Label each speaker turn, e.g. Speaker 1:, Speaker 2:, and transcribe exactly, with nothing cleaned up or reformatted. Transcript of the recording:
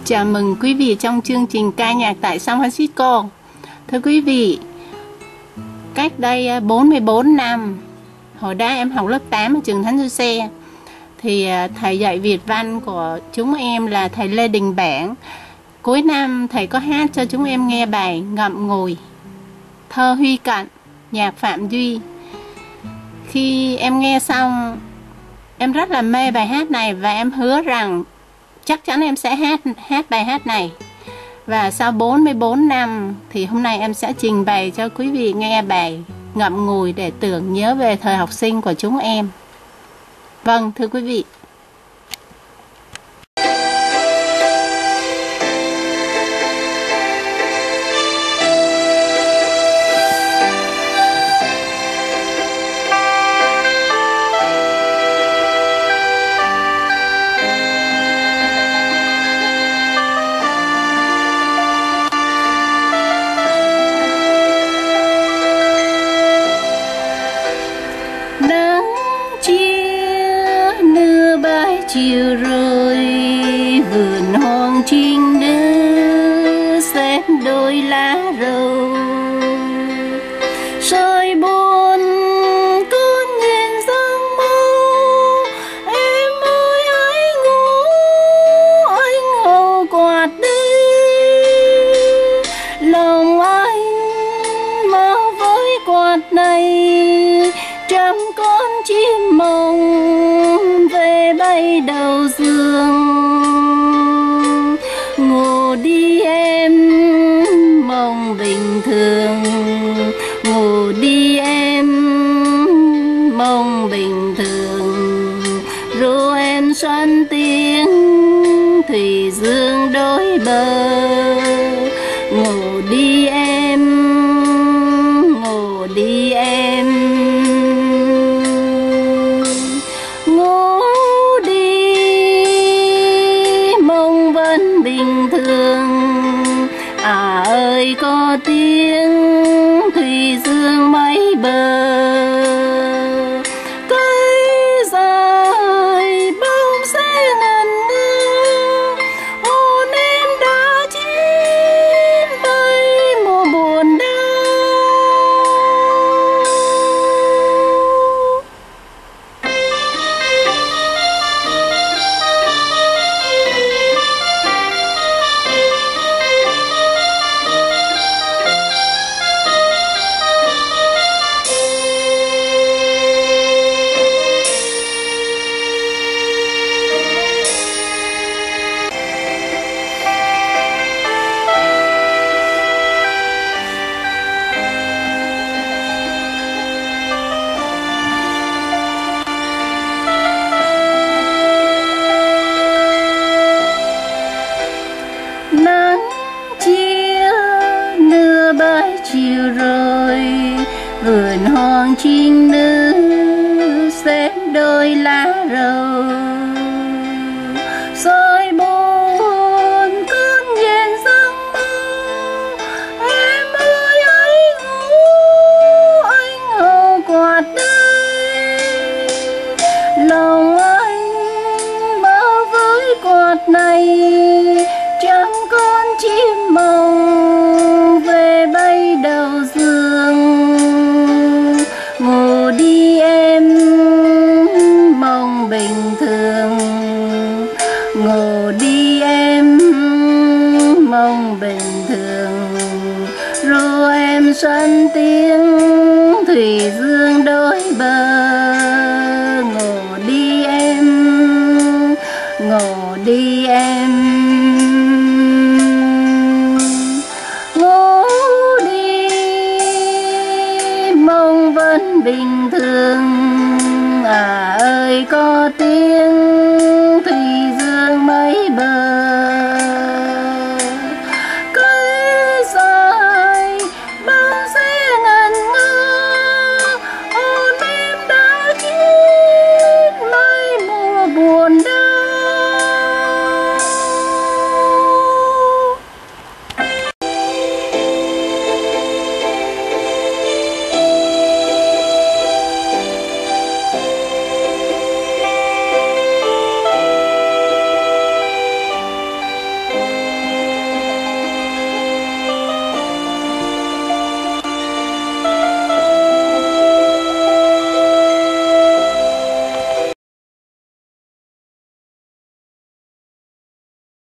Speaker 1: Chào mừng quý vị trong chương trình ca nhạc tại San Francisco. Thưa quý vị, cách đây bốn mươi bốn năm, hồi đó em học lớp tám ở trường Thánh Giuse, thì thầy dạy Việt văn của chúng em là thầy Lê Đình Bản. Cuối năm thầy có hát cho chúng em nghe bài Ngậm Ngùi, thơ Huy Cận, nhạc Phạm Duy. Khi em nghe xong, em rất là mê bài hát này và em hứa rằng chắc chắn em sẽ hát hát bài hát này. Và sau bốn mươi bốn năm thì hôm nay em sẽ trình bày cho quý vị nghe bài Ngậm Ngùi để tưởng nhớ về thời học sinh của chúng em. Vâng, thưa quý vị. Chiều rồi vườn hoang trinh nữ xếp đôi lá râu, soi buồn con nhìn giấc mơ. Em ơi hãy ngủ, anh hầu quạt đi, lòng anh mơ với quạt này, trăm con chim mộng về bay đầu giường. Ngủ đi em mộng bình thường, ngủ đi em mộng bình thường. Ru em xoan tiếng thủy dương đôi bờ. Ngủ đi em, ngủ đi em, ngủ đi mong vẫn bình thường. À ơi có tiếng thủy dương mấy bờ, cây dài bóng sẽ ngần ngơ. Hồn em đã chín bay mùa buồn đau. Nắng chia nửa bãi chiều rồi vườn hoang trinh nữ xếp đôi lá râu, soi buồn con nhìn giấc mơ. Em ơi hãy ngủ, anh hầu quạt đây, lòng anh mơ với quạt này, trăm con chim mộng về bay đầu giường. Ngủ đi em mộng bình thường, ngủ đi em mộng bình thường. Ru em xoan tiếng thủy dương đôi bờ. Ngủ đi em, ngủ đi em, ngủ đi mong vẫn bình thường. À ơi có tiếng